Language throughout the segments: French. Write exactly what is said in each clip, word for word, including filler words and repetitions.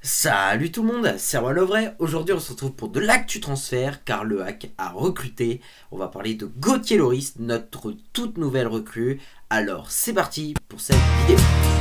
Salut tout le monde, c'est Erwan Lovray. Aujourd'hui on se retrouve pour de l'actu transfert car le hack a recruté. On va parler de Gauthier Loris, notre toute nouvelle recrue. Alors c'est parti pour cette vidéo.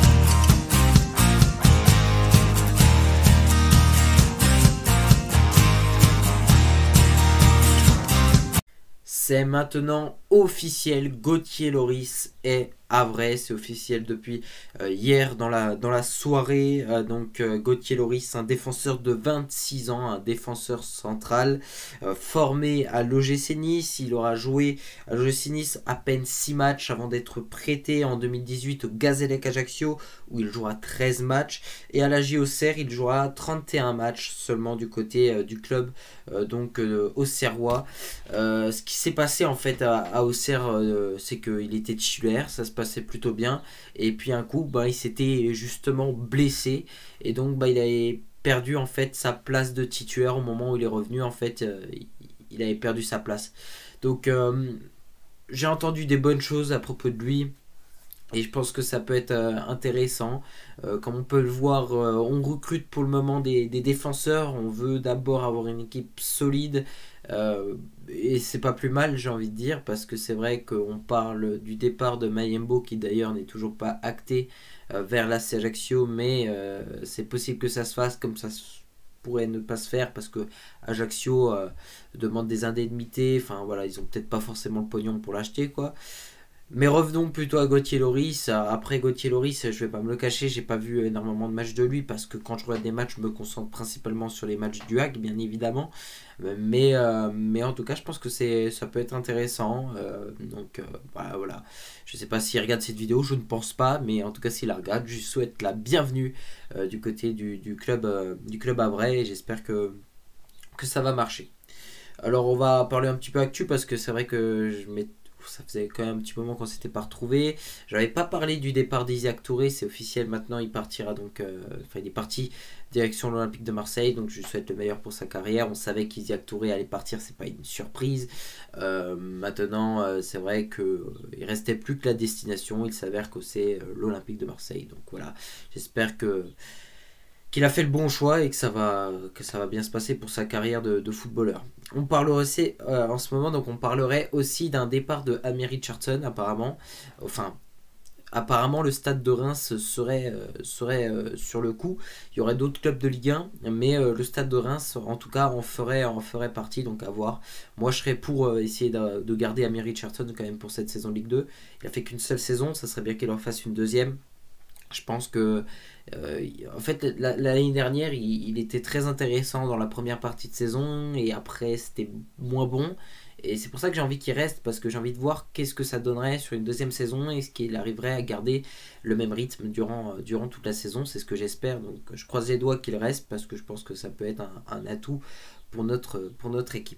C'est maintenant officiel, Gauthier Loris est Havrais, c'est officiel depuis euh, hier dans la, dans la soirée. Euh, donc euh, Gauthier Loris, un défenseur de vingt-six ans, un défenseur central, euh, formé à l'O G C Nice. Il aura joué à l'O G C Nice à peine six matchs avant d'être prêté en deux mille dix-huit au Gazélec Ajaccio, où il jouera treize matchs. Et à la J Auxerre, il jouera trente et un matchs seulement du côté euh, du club, euh, donc euh, auxerrois. Euh, ce qui s'est passé en fait à, à Auxerre, euh, c'est qu'il était titulaire, ça se passait plutôt bien, et puis un coup bah, il s'était justement blessé, et donc bah, il avait perdu en fait sa place de titulaire au moment où il est revenu. En fait euh, il avait perdu sa place, donc euh, j'ai entendu des bonnes choses à propos de lui. Et je pense que ça peut être euh, intéressant. Euh, comme on peut le voir, euh, on recrute pour le moment des, des défenseurs. On veut d'abord avoir une équipe solide. Euh, et c'est pas plus mal, j'ai envie de dire, parce que c'est vrai qu'on parle du départ de Mayembo, qui d'ailleurs n'est toujours pas acté euh, vers l'A C Ajaccio. Mais euh, c'est possible que ça se fasse, comme ça pourrait ne pas se faire, parce que Ajaccio euh, demande des indemnités. Enfin voilà, ils ont peut-être pas forcément le pognon pour l'acheter, quoi. Mais revenons plutôt à Gauthier Loris. Après Gauthier Loris, je vais pas me le cacher, j'ai pas vu énormément de matchs de lui, parce que quand je regarde des matchs, je me concentre principalement sur les matchs du hack, bien évidemment. Mais, euh, mais en tout cas, je pense que c'est, ça peut être intéressant. Euh, donc euh, voilà, voilà. Je sais pas s'il regarde cette vidéo, je ne pense pas, mais en tout cas, s'il la regarde, je lui souhaite la bienvenue euh, du côté du, du club, euh, du club Havrais, et j'espère que, que ça va marcher. Alors on va parler un petit peu actu, parce que c'est vrai que je m'ai ça faisait quand même un petit moment qu'on s'était pas retrouvé. J'avais pas parlé du départ d'Isiak Touré, c'est officiel maintenant, il partira donc, euh, enfin il est parti direction l'Olympique de Marseille, donc je lui souhaite le meilleur pour sa carrière. On savait qu'Isiak Touré allait partir, c'est pas une surprise. Euh, maintenant, euh, c'est vrai que euh, il restait plus que la destination. Il s'avère que c'est euh, l'Olympique de Marseille, donc voilà. J'espère que qu'il a fait le bon choix et que ça va, que ça va bien se passer pour sa carrière de, de footballeur. On parlerait aussi, euh, en ce moment, donc on parlerait aussi d'un départ de Amy Richardson, apparemment. Enfin, apparemment le stade de Reims serait, euh, serait euh, sur le coup. Il y aurait d'autres clubs de Ligue un, mais euh, le stade de Reims, en tout cas, en ferait, en ferait partie, donc à voir. Moi, je serais pour euh, essayer de, de garder Amy Richardson quand même pour cette saison de Ligue deux. Il a fait qu'une seule saison, ça serait bien qu'il en fasse une deuxième. Je pense que, euh, en fait, l'année dernière, il, il était très intéressant dans la première partie de saison, et après, c'était moins bon. Et c'est pour ça que j'ai envie qu'il reste, parce que j'ai envie de voir qu'est-ce que ça donnerait sur une deuxième saison, et ce qu'il arriverait à garder le même rythme durant, durant toute la saison. C'est ce que j'espère. Donc, je croise les doigts qu'il reste, parce que je pense que ça peut être un, un atout pour notre, pour notre équipe.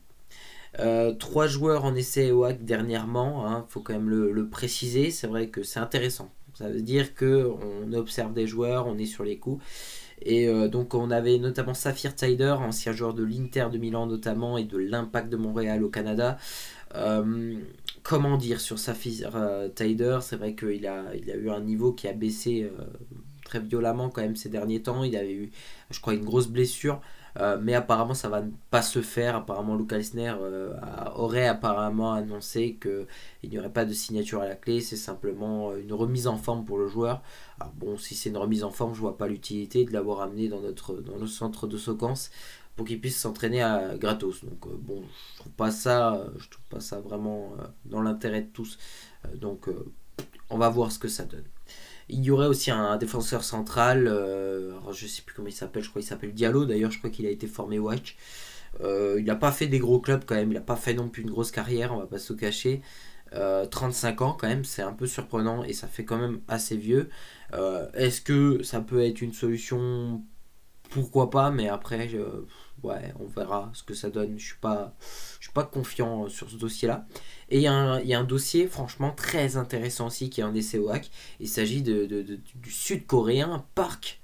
Euh, trois joueurs en essai au hack dernièrement, il hein, faut quand même le, le préciser. C'est vrai que c'est intéressant. Ça veut dire qu'on observe des joueurs, on est sur les coups. Et euh, donc on avait notamment Saphir Taider, ancien joueur de l'Inter de Milan notamment, et de l'Impact de Montréal au Canada. Euh, comment dire sur Saphir euh, Taider, c'est vrai qu'il a, il a eu un niveau qui a baissé euh, très violemment quand même ces derniers temps. Il avait eu, je crois, une grosse blessure. Euh, mais apparemment ça va pas se faire. Apparemment Luca Isner euh, aurait apparemment annoncé qu'il n'y aurait pas de signature à la clé. C'est simplement une remise en forme pour le joueur. Alors bon, si c'est une remise en forme, je vois pas l'utilité de l'avoir amené dans notre, dans le centre de Socance pour qu'il puisse s'entraîner à gratos. Donc euh, bon, je trouve pas ça, je trouve pas ça vraiment euh, dans l'intérêt de tous. Euh, donc euh, on va voir ce que ça donne. Il y aurait aussi un défenseur central, euh, je sais plus comment il s'appelle, je crois qu'il s'appelle Diallo, d'ailleurs je crois qu'il a été formé au Watch. Euh, il n'a pas fait des gros clubs quand même, il n'a pas fait non plus une grosse carrière, on va pas se cacher. Euh, trente-cinq ans quand même, c'est un peu surprenant, et ça fait quand même assez vieux. Euh, Est-ce que ça peut être une solution? Pourquoi pas, mais après, je, ouais, on verra ce que ça donne. Je suis pas, je suis pas confiant sur ce dossier-là. Et il y, y, a un dossier franchement très intéressant aussi qui est en essai au hack. Il s'agit de, de, de, du sud-coréen Park.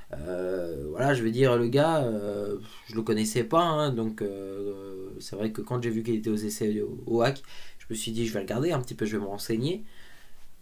Euh, voilà, je veux dire, le gars, euh, je le connaissais pas, hein, donc euh, c'est vrai que quand j'ai vu qu'il était aux essais au, au hack, je me suis dit, je vais regarder un petit peu, je vais me renseigner.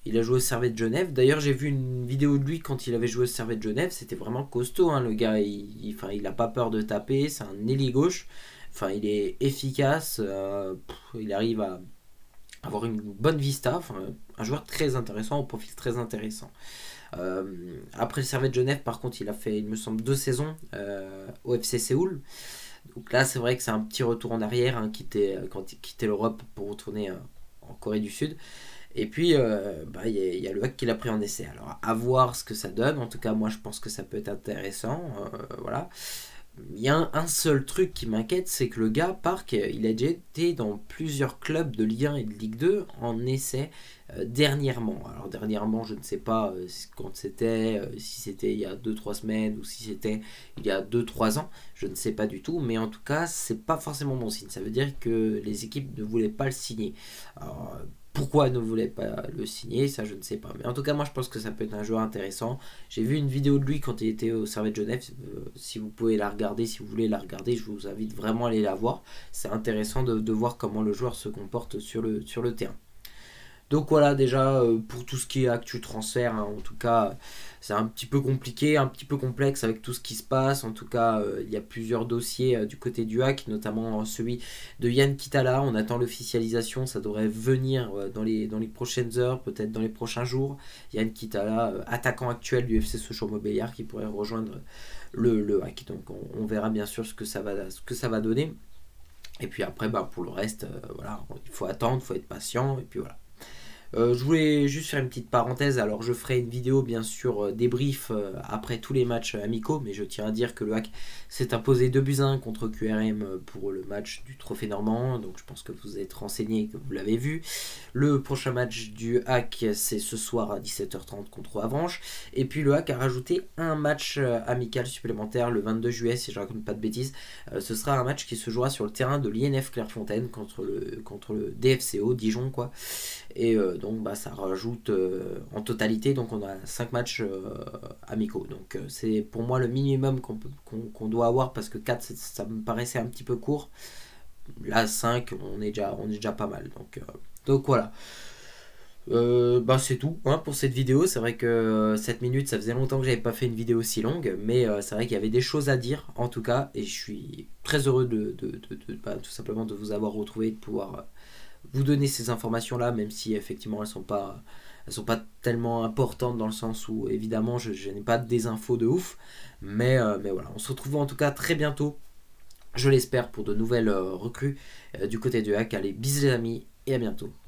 Il a joué au Servette Genève. D'ailleurs, j'ai vu une vidéo de lui quand il avait joué au Servette Genève. C'était vraiment costaud, hein, le gars. Il, il, enfin, il a pas peur de taper. C'est un ailier gauche. Enfin, il est efficace. Euh, pff, il arrive à avoir une bonne vista. Enfin, un joueur très intéressant, au profil très intéressant. Euh, après le Servette Genève, par contre, il a fait, il me semble, deux saisons euh, au F C Séoul. Donc là, c'est vrai que c'est un petit retour en arrière, hein, quitter, quand il quittait l'Europe pour retourner euh, en Corée du Sud. Et puis, euh, bah, il y, a- il y a le hack qui l'a pris en essai. Alors, à voir ce que ça donne. En tout cas, moi, je pense que ça peut être intéressant. Euh, voilà. Il y a un, un seul truc qui m'inquiète, c'est que le gars, Park, il a déjà été dans plusieurs clubs de Ligue un et de Ligue deux en essai euh, dernièrement. Alors, dernièrement, je ne sais pas euh, quand c'était, euh, si c'était il y a deux trois semaines ou si c'était il y a deux trois ans. Je ne sais pas du tout. Mais en tout cas, c'est pas forcément bon signe. Ça veut dire que les équipes ne voulaient pas le signer. Alors, pourquoi elle ne voulait pas le signer, ça je ne sais pas. Mais en tout cas, moi je pense que ça peut être un joueur intéressant. J'ai vu une vidéo de lui quand il était au Servette Genève. Euh, si vous pouvez la regarder, si vous voulez la regarder, je vous invite vraiment à aller la voir. C'est intéressant de, de voir comment le joueur se comporte sur le, sur le terrain. Donc voilà, déjà euh, pour tout ce qui est actu transfert, hein, en tout cas c'est un petit peu compliqué, un petit peu complexe avec tout ce qui se passe. En tout cas, euh, il y a plusieurs dossiers euh, du côté du hack, notamment euh, celui de Yann Kitala. On attend l'officialisation, ça devrait venir euh, dans, les, dans les prochaines heures, peut-être dans les prochains jours. Yann Kitala, euh, attaquant actuel du F C Sochaux-Montbéliard, qui pourrait rejoindre le, le hack. Donc on, on verra bien sûr ce que ça va, ce que ça va donner. Et puis après, bah, pour le reste, euh, voilà, il faut attendre, il faut être patient, et puis voilà. Euh, je voulais juste faire une petite parenthèse. Alors, je ferai une vidéo, bien sûr, euh, débrief euh, après tous les matchs euh, amicaux. Mais je tiens à dire que le hack s'est imposé deux buts à un contre Q R M euh, pour le match du Trophée Normand. Donc, je pense que vous êtes renseigné et que vous l'avez vu. Le prochain match du hack, c'est ce soir à dix-sept heures trente contre Avranches. Et puis, le hack a rajouté un match euh, amical supplémentaire le vingt-deux juillet, si je ne raconte pas de bêtises. Euh, ce sera un match qui se jouera sur le terrain de l'I N F Clairefontaine contre le, contre le D F C O, Dijon, quoi. Et euh, donc bah, ça rajoute euh, en totalité, donc on a cinq matchs euh, amicaux. Donc euh, c'est pour moi le minimum qu'on qu'on, qu'on doit avoir, parce que quatre ça me paraissait un petit peu court. Là cinq on est déjà, on est déjà pas mal. Donc, euh, donc voilà. Euh, bah c'est tout, hein, pour cette vidéo. C'est vrai que euh, sept minutes, ça faisait longtemps que j'avais pas fait une vidéo aussi longue, mais euh, c'est vrai qu'il y avait des choses à dire en tout cas, et je suis très heureux de, de, de, de bah, tout simplement de vous avoir retrouvé, de pouvoir euh, vous donner ces informations là, même si effectivement elles sont pas elles sont pas tellement importantes, dans le sens où évidemment je, je n'ai pas des infos de ouf, mais, euh, mais voilà, on se retrouve en tout cas très bientôt, je l'espère, pour de nouvelles euh, recrues euh, du côté du hack. Allez, bisous les amis, et à bientôt.